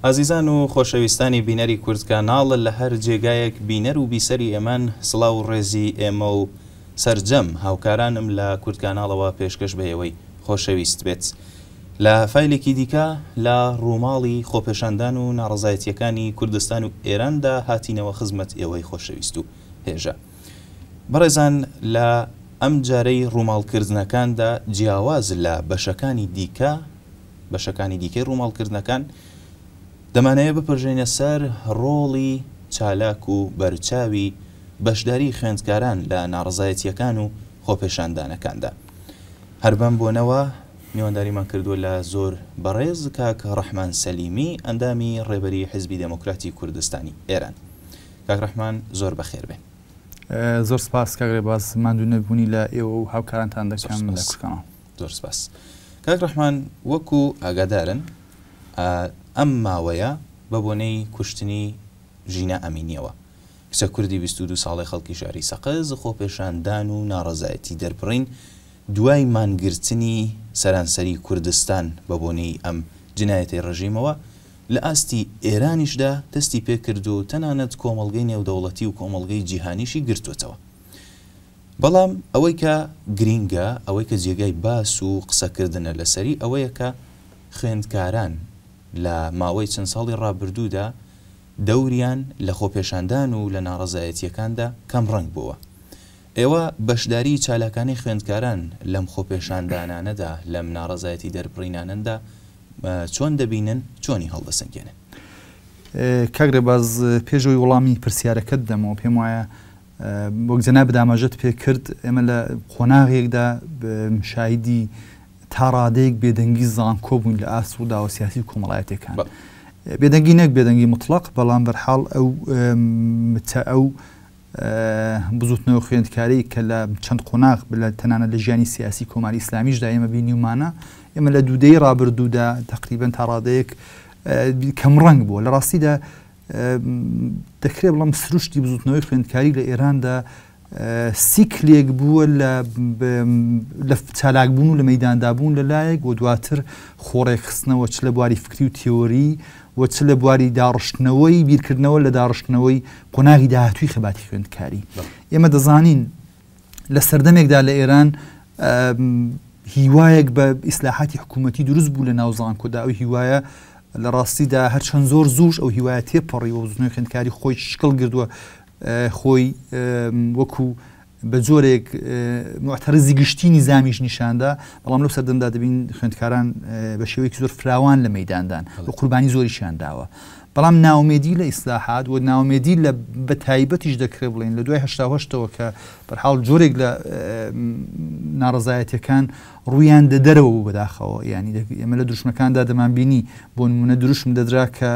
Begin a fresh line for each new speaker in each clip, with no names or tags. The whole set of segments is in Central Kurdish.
ئازیزان و خۆشەویستانی بینەری کورد کاناڵە لە هەر جێگایەک بینەر و بیسەری ئێمان سڵاو و ڕێزی ئێمە و سەرجەم هاوکارانم لە کورد کاناڵەوە پێشکەش بەیەوەی خۆشەویست بێت لە فایلێکی دیکە لە ڕووماڵی خۆپێشاندان و ناڕزایەتیەکانی کوردستان و ئێراندا هاتینەوە خزمەت ئێوەی خۆشەویست و هێژە. بەڕێزان لە ئەم جارەی ڕووماڵکردنەکاندا جیاواز لە بەشەکانی دیکەی ڕووماڵکردنەکان دەمانەیە بپڕژێنە سەر ڕۆڵی چالاک و بەرچاوی بەشداری خوێندکاران لە ناڕزایەتیەکان و خۆپێشاندانەکاندا. هەر بەم بۆنەوە میوانداریمان کردووە لە زۆر بەڕێز کاک ڕەحمان سەلیمی ئەندامی ڕێبەری حیزبی دموکراتی کوردستانی ئێران. کاک ڕەحمان زۆر بەخێر بێن.
زۆر سپاس کاک ڕێباز ماندوو نەبوونی لە ئێوە و هاوکارانتان دەکەم لە کورکانەوە.
زۆر سپاس. کاک ڕەحمان وەکو ئاگادارن ئەم ماوەیە بە بۆنەی کوشتنی ژینە ئەمینیەوە کچە کوردی 22 ساڵی خەڵکی شاری سەقز خۆپێشاندان و ناڕزایەتی دەربڕین دوای مانگرتنی سەرانسەری کوردستان بە بۆنەی ئەم جنایەتی ڕژیمەوە لە ئاستی ئێرانیشدا دەستی پێکرد و تەنانەت کۆمەڵگەی نێودەوڵەتی و کۆمەڵگەی جیهانیشی گرتوێتەوە. بەڵام ئەوەی کە گرینگە ئەوەی کە جێگای باس و قسەکردنە لەسەری ئەوەیە کە خوێندکاران لە ماوەی چەند ساڵی ڕابردوودا دەوریان لە خۆپێشاندان و لە ناڕزایەتیەکاندا کەم ڕەنگ بووە. ئێوە بەشداری چالاکانی خوێندکاران لەم خۆپێشاندانانەدا لەم ناڕزایەتی دەربڕینانەدا چۆن دەبینن چۆنی هەڵدەسەنگێنن؟
کاک ڕێباز پێشەوەی وەڵامی پرسیارەکەت دەمەوە پێم وایە وەک جەناب دامەژەت پێ کرد ئێمە لە قۆناغێکدا شاهیدی تا ڕادەیەک بێدەنگی زانکۆ بووین لە ئاسوودا و سیاسی کۆمەڵایەتەکان. بێدەنگی نەک بێدەنگی مطلق بەڵام بەرحاڵ ئەو بزوتنەوە خوێندکاری کە لە چەند قۆناغ لە تەنانە لە ژیانی سیاسی کۆماری ئیسلامیشدا ئێمە بینیومانە ئێمە لە دوودەی ڕابردوودا تقریبەن تا ڕادەیەک کەم ڕەنگ بووە. لە ڕاستیدا دەکرێت بڵام سروشتی بزوتنەوەی خوێندکاری لە ئێراندا سیکلێک بووە لە چالاکبوون و لە مەیداندابوون لەلایەک و دواتر خۆڕێکخستنەوە چ لە بواری فکری و تیۆری و چ لە بواری داڕشتنەوەی بیرکردنەوە لە داڕشتنەوەی قۆناغی داهاتووی خەباتی خوێندکاری. ئێمە دەزانین لە سەردەمێکدا لە ئێران هیوایەک بە ئیسلاحاتی حکوومەتی دروست بوو لە ناو زانکۆدا. ئەو هیوایە لە ڕاستیدا هەرچەند زۆر زوش ئەو هیوایە تێپەڕی و بزوتنەوەی خوێندکاری خۆی شکڵ گردووە خۆی وەکو بە جۆرێک معتەرزی گشتی نیزامیش نیشاندا. بەڵام لەو سەردەمدا دەبین خوێندکاران بە شێوەیەکی زۆر فراوان لە مەیداندان و قوربانی زۆریشیان داوە. بەڵام ناومێدی لە ئیسلاحات و ناومێدی لە بەتایبەتیش دەکرێت بڵێن لە دوای 1970ەوە کە بەرحاڵ جۆرێک لە ناڕزایەتیەکان ڕوویان دەدەرەوە بوو بەداخەوە. ینی ئێمە لە دروشمەکاندا دەمانبینی بۆ نمونە دروشم دەدرا کە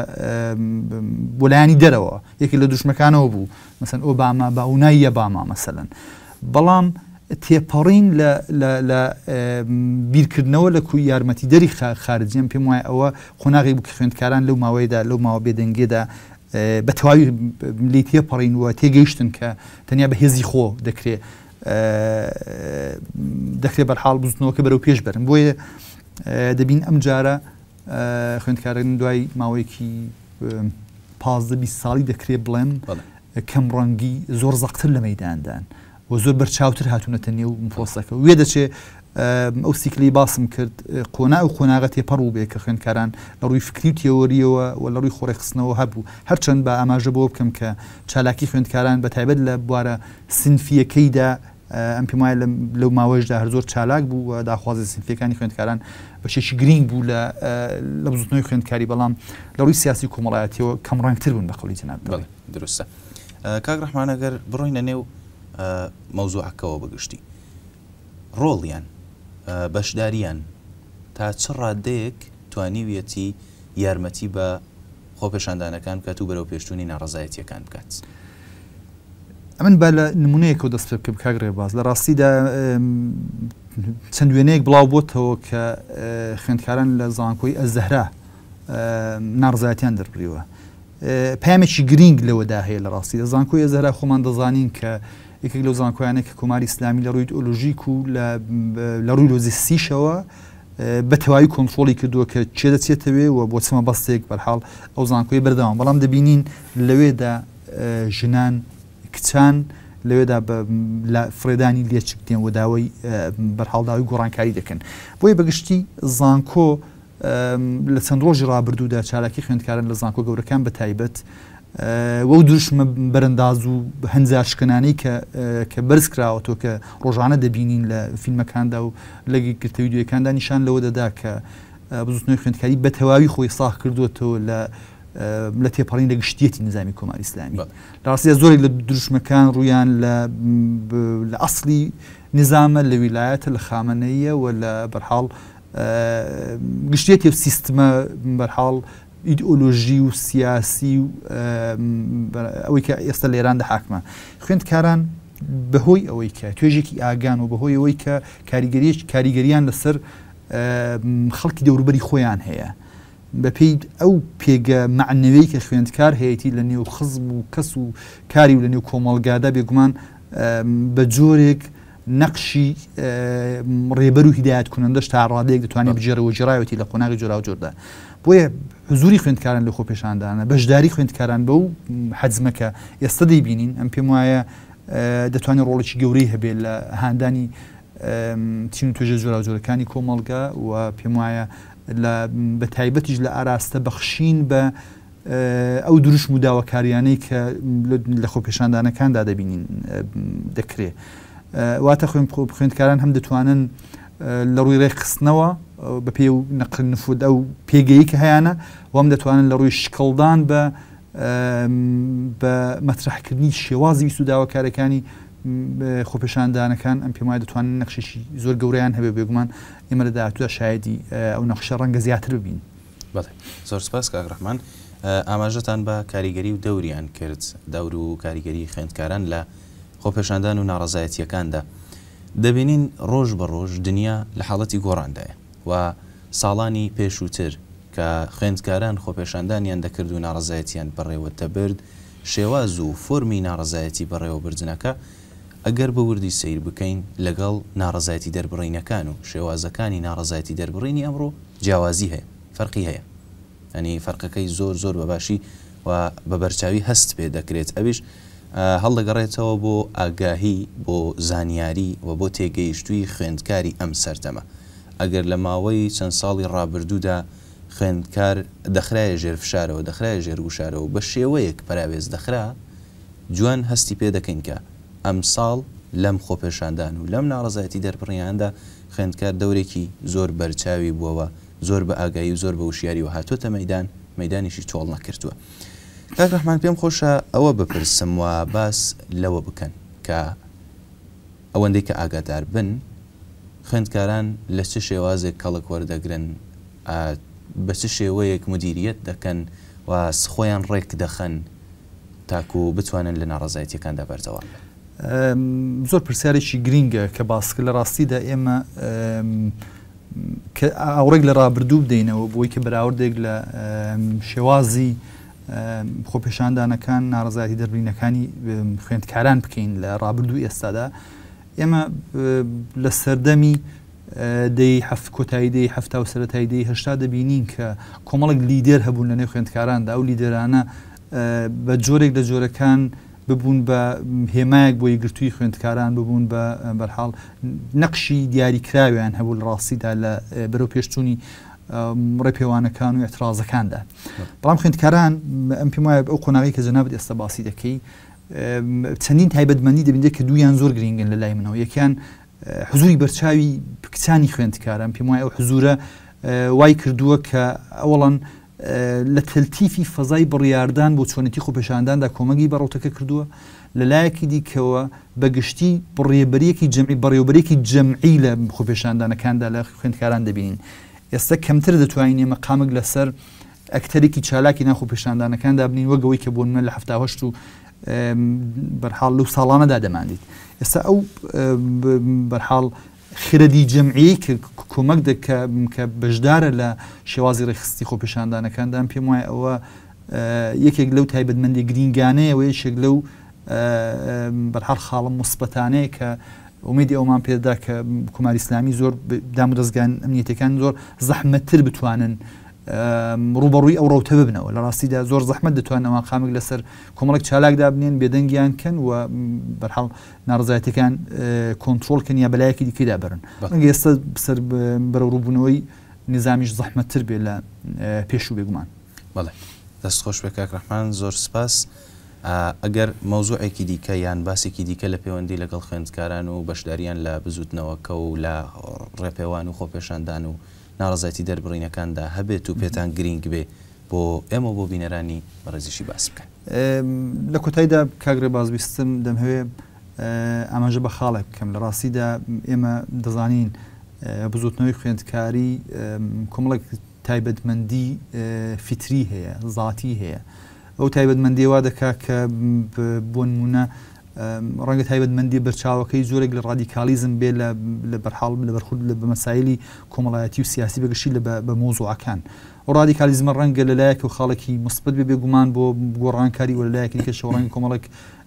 بۆ لایانی دەرەوە یەکی لە دروشمەکانەوە بوو مەسەن ئۆباما با ئونای یەباما مەسەلەن. بەڵام تێپەڕین لە بیرکردنەوە لە کوی یارمەتی دەری خارجیان پێم وایە ئەوە قۆناغی بوو کە خوێندکاران لەو ماوەیەدا لەو ماوە بێدەنگێدا بە تەواوی لی تێپەڕین و تێگەیشتن کە تەنیا بە هێزی خۆ دەکرێت بەرحاڵ بزوتنەوەکە بەرەو پێش بەرن. بۆیە دەبین ئەم جارە خوێندکاران دوای ماوەیەکی 15-20 ساڵی دەکرێت بڵێن کەم ڕەنگی زۆر زەقتر لە مەیداندان و زۆر بەرچاوتر هاتوونەتە نێو پرۆسەکە. وێ دەچێت ئەو سیکلی باسم کرد قۆناغە تێپەڕوو بێ کە خوێندکاران لە ڕووی فکری و تیۆریەوە و لە ڕووی خۆڕێخستنەوە هەبوو. هەرچەند بە ئاماژە بۆ بکەم کە چالاکی خوێندکاران بە تایبەت لە بوارە سنفیەکەیدا ئەم پێم وایە لەو ماوەیەشدا هەر زۆر چالاک بوو و داخوازی سنفیەکانی خوێندکاران بەشێکی گرنگ بوو لە بزوتنەوەی خوێندکاری. بەڵام لە ڕووی سیاسی کۆمەڵایەتیەوە کەم ڕەنگتر بوون بە قەولی جەناب.
دروستە. کاک ڕەحمان ئەگەر بڕۆینە نێو مەوزوعەکەەوە بەگشتی ڕۆڵیان بەشداریان تا چ ڕادەیەک توانیویەتی یارمەتی بە خۆپێشاندانەکان بکات و بەرەو پێشتوونی ناڕزایەتیەکان بکات؟
ئەمن با لە نمونەیەکەوە دەست پێ بکەم کاک ڕێباز. لە ڕاستیدا چەند وێنەیەک بڵاو بۆتەوە کە خوێندکاران لە زانکۆی ئەزەهرا ناڕزایەتیان دەربڕیوە. پامێکی گرنگ لەوەدا هەیە. لە ڕاستی زانکۆی ئەزەهرا خۆمان دەزانین کە یەکێک لەو زانکۆیانێک کە کۆماری ئیسلامی لە ڕووی ئۆلۆژیک و لە ڕووی لۆجستیکەوە بەتەواوی کۆنتڕۆڵی کردووە کە چێ دەچێتەوێ و بۆ چمە بەستێک بەرحاڵ ئەو زانکۆی بەردەوام بەڵام دەبینین لەوێدا ژنان کچان لەوێدا فرێدانی لێچک دێن و داوای بەرحاڵداوی گۆڕانکاری دەکەن بۆیە بەگشتی زانکۆ لە چەند ڕۆژی ڕابردوودا چالاکی خوێندکاران لە زانکۆ گەورەکان بە تایبەت وەو دروشمە بەرەنداز و هەنجاشکنانەی کە بەرز کراوەتەوە کە ڕۆژانە دەبینین لە فیلمەکاندا و لە گرتە ویدیۆیەکاندا نیشان لەوە دەدا کە بزوتنەوەی خوێندکاری بە تەواوی خۆی ساخ کردوێتەوە لە تێپەڕین لە گشتیەتی نظامی کۆماری ئیسلامی لە ڕاستیە زۆرێک لە دروشمەکان ڕویان لە ئەسڵی نظامە لە ویلایەتە لە خامنەیە و لە بەرحاڵ گشتێتی سیستمە بەرحاڵ ئیدئۆلۆژی و سیاسی و ئەوەی کە ئێستا لێران دەحاکمە خوێندکاران بەهۆی ئەوەی کە توێژێکی ئاگان و بەهۆی ئەوەی کە کاریگەریان لەسەر خەڵکی دەوروبەری خۆیان هەیە بەپێی ئەو پێگە معنەوەی کە خوێندکار هەیەی لە نێو خزم و کەس و کاری و لە نێو کۆمەڵگادا بێگومان بە جۆرێک نەقشی ڕێبەر و هیدایەت کوونەندەش تا ڕادەیەک دەتوانێت بجێرەوە جێڕایەتی لە قۆناغی جۆرا و جۆردا بۆیە حزوری خوێندکاران لە خۆ پێشاندانە بەشداری خوێندکاران بەو حەجمەکە ئێستا دەیبینین ئەم پێم وایە دەتوانێت ڕۆڵێکی گەورەی هەبێت لە هاندانی تیم و توێژە جۆرا و جۆرەکانی کۆمەڵگا و پێم وایە بە تایبەتیش لە ئاراستە بەخشین بە ئەو دروشم و داواکاریانەی کە لە خۆ پێشاندانەکاندا دەبینین دەکرێت واتە خوێندکاران هەم دەتوانن لە ڕووی ڕێخستنەوە بە پێ و نەقل نفود ئەو پێگەیی کە هەیەە وەم دەتوانن لە ڕووی شکڵدان بە مەترحکردنی شێوازی ویست و داواکارەکانی خۆپێشاندانەکان ئەم پێم وایە دەتوانن نەخشێکی زۆر گەورەیان هەبێ بێگومان ئێمە لە داهاتوودا شایەدی ئەو نەخشە ڕەنگە زیاتر ببین.
زۆر سپاس کاک ڕەحمان ئاماژەتان بە کاریگەری و دەوریان کرد دەور و کاریگەری خوێندکاران لە خۆپێشاندان و ناڕەزایەتیەکاندا دەبینین ڕۆژ بە ڕۆژ دنیا لە حاڵەتی گۆڕاندایە و ساڵانی پێشووتر کە خوێندکاران خۆپێشاندانیان دەکرد و ناڕەزایەتیان بەڕێوە دەبرد شێواز و فۆرمی ناڕەزایەتی بەڕێوە بردنەکە ئەگەر بە وردی سیر بکەین لەگەڵ ناڕەزایەتی دەربڕینەکان و شێوازەکانی ناڕەزایەتی دەربڕینی ئەمڕۆ جیاوازی هەیە فەرقی هەیە ئەنی فەرقەکەی زۆر بەباشی و بە بەرچاوی هەست پێ دەکرێت ئەویش هەڵدەگەڕێتەوە بۆ ئاگاهی بۆ زانیاری و بۆ تێگەیشتووی خوێندکاری ئەم سەردەمە ئەگەر لە ماوەی چەند ساڵی ڕابردوودا خوێندکار دەخرایە ژێرفشارەوە دەخرایە ژێرگوشارەوە بە شێوەیەک پراوێز دەخرا جوان هەستی پێ دەکەین کە ئەم ساڵ لەم خۆپێشاندان و لەم ناڕەزایەتی دەربڕیاندا خوێندکار دەورێکی زۆر بەرچاوی بووەوە زۆر بە ئاگایی و زۆر بە وشیاری و هاتوۆتە مەیدانیشی تۆڵ نەکردووە. کاک ڕەحمان پێم خۆشە ئەوە بپرسم و باس لەوە بکەن کە ئەوەندەی کە ئاگادار بن خوێندکاران لە چه شێوازێک کەڵک وەردەگرن بە چه شێوەیەک مدیریەت دەکەن و خۆیان ڕێک دەخەن تاکو بتوانن لە ناڕەزایەتیەکاندا بەردەوام
زۆر پرسیارێکی گرینگە کە باسکە لە ڕاستیدا ئێمە ئاوڕێک لە ڕابردوو بدەینەوە بۆی کە بەراوردێک لە شێوازی خۆپێشاندانەکان ناڕەزایەتی دەربڕینەکانی خوێندکاران بکەین لە ڕابردوو ئێستادا ئێمە لە سەردەمی کۆتایی دەی هەفتا و سەرەتایی دەی هەشتا دەبینین کە کۆمەڵێک لیدەر هەبوون لە نێو خوێندکاراندا ئەو لیدەرانە بە جۆرێک لە جۆرەکان ببوون بە هێمایەک بۆ یەکگرتووی خوێندکاران ببوون بە بەرحاڵ نەقشی دیاریکراویان هەبوو لە ڕاستیدا لە بەرەو پێشچوونی ڕێپێوانەکان و ئەترازەکاندا بەڵام خوێندکاران ئەم پێم وایە ئەو قۆناغی کە جەنابەت ئێستا باسی دەکەی چەندین تایبەتمەندی دەبینێت کە دوویان زۆر گرنگن لە لای منەوە یەکیان حزوری بەرچاوی کچانی خوێندکاران پێم وایە ئەو حزورە وای کردووە کە ئەوڵەن لە تەلتیفی فەزای بڕیاردان بۆ چۆنەتی خۆپێشانداندا کۆمەگی بەڕۆتەکە کردووە لە لایەکی دیکەوە بەگشتی بڕێبەریەکی جەمعی بەڕێوەبەرێکی جەمعی لە خۆپێشاندانەکاندا لە خوێندکاران دەبینین ئێستا کەمتر دەتوانین ئێمە قامک لەسەر ئەکتەرێکی چالاکی ناخۆپێشاندانەکاندا بنین وەگەوەی کە بۆ لە هەفتاهەشت و بەرحاڵ لەو ساڵانەدا دەماندیت ئێستا ئەو بەرحاڵ خردی جەمعی کە کۆمەک کە بەشدارە لە شێوازی ڕێخستی خۆپێشاندانەکاندان پێم وایە ئەوە یەکێک لەو تایبەتمەندی گرینگانەیە و یەکێک لەو بەرحاڵ خاڵم مثبەتانەیە کە ئومێدی ئەومان پێدا کە کوماری ئیسلامی زۆر دام و دەستگان ئەمنیەتەکان زۆر زەحمەتتر بتوانن ڕوبەڕووی ئەو ڕەوتە ببنەوە لە ڕاستیدا زۆر زەحمەت دەتوانەوە قامێک لەسەر کۆمەڵێک چالاکدا بنێن بێدەنگیان کەن و بەرحاڵ ناڕزایەتەکان کۆنتترۆلکەن یا بەلایەکی دیکەدا بەرن ئێستا سەر بەرە ڕووبوونەوەی نظامیش زەحمەتتر بێ لە پێشوو بێگومان.
بەڵێ دەست خۆش بێ کاک ڕەحمان زۆر سپاس. ئەگەر مەوزوعێکی دیکە یان باسێکی دیکە لە پەیوەندی لەگەڵ خوێندکاران و بەشداریان لە بزوتنەوەکە و لە ڕێپێوان و خۆپێشاندان و ناڕزایەتی دەربڕینەکاندا هەبێت و پێتان گرنگ بێ بۆ ئێمە بۆ بینەرانی بەڕێزیشی باس بکەن.
لە کۆتاییدا کاگرێ بازبیستم دەمهوێ ئاماژە بە خاڵێک بکەم لە ڕاستیدا ئێمە دەزانین بزوتنەوەی خوێندکاری کۆمەڵێک تایبەتمەندی فیتری هەیە زاتی هەیە ئەو تایبەتمەندیەوە دەکا کە بۆ نمونە ڕەنگە تایبەتمەندی بەرچاوەکەی زۆرێک لە ڕادیکالیزم بێ لە بەرحاڵ لە بەرخورد لە بەمەسایلی کۆمەڵایەتی و سیاسی بەگشتی بە مۆزوعەکان ئەو ڕادیکالیزمە ڕەنگە لەلایەک و خاڵێکی مثبت بێ بێگومان بۆ گۆڕانکاری و لەلایەکی دیکە شەوڕەنگی کۆمەڵێک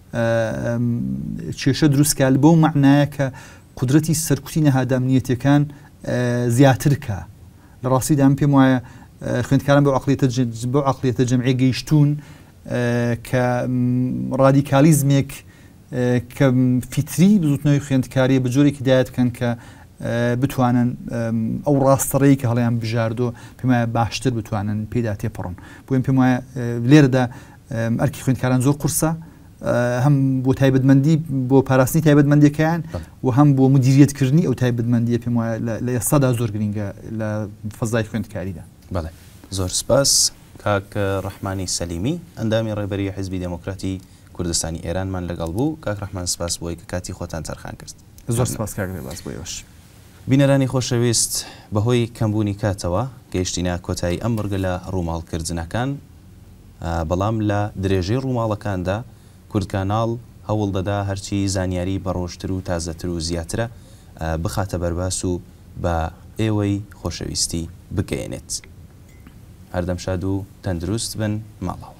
کێشە دروستکە بەو معنایە کە قودرەتی سەرکوتی نەهادا ئەمنیەتیەکان زیاترکە لە ڕاستیدا ئەم پێم وایە خوێندکاران بۆ عەقڵیەتە جەمعی گەیشتون کە ڕادیکالیزمێک کە فیتری بزوتنەوەی خوێندکاریە بە جۆرێکی دایەتکەن کە بتوانن ئەو ڕاستەڕەیە کە هەڵیان بژاردۆ پێم وایە باشتر بتوانن پێدا تێپەڕن بۆ پێم وایە لێرەدا ئەرکی خوێندکاران زۆر قورسە هەم بۆ تایبەتمەندی بۆ پاراستنی تایبەتمەندیەکەیان و هەم بۆ مدیریەتکردنی ئەو تایبەتمەندیە پێم وایە لە ئێستادا زۆر گرنگە لە فەزای خوێندکاریدا.
بەڵێ زۆر سپاس کاک ڕەحمانی سەلیمی ئەندامی ڕێبەری حیزبی دموکراتی کوردستانی ئێرانمان لەگەڵ بوو. کاک ڕەحمان سپاس بۆی کە کاتی خۆتان تەرخان کرد.
زۆر سپاس کاک باس بۆیەوەش.
بینەرانی خۆشەویست بەهۆی کەمبوونی کاتەوە گەیشتینە کۆتایی ئەم بەرگە لە ڕووماڵکردنەکان بەڵام لە درێژەی ڕووماڵەکاندا کوردکاناڵ هەوڵ دەدا هەرچی زانیاری بەڕۆشتر و تازەتر و زیاترە بخاتە بەرباس و بە ئێوەی خۆشەویستی بگەێنێت. هەردەم شاد و تەندروست بن ماڵەوە.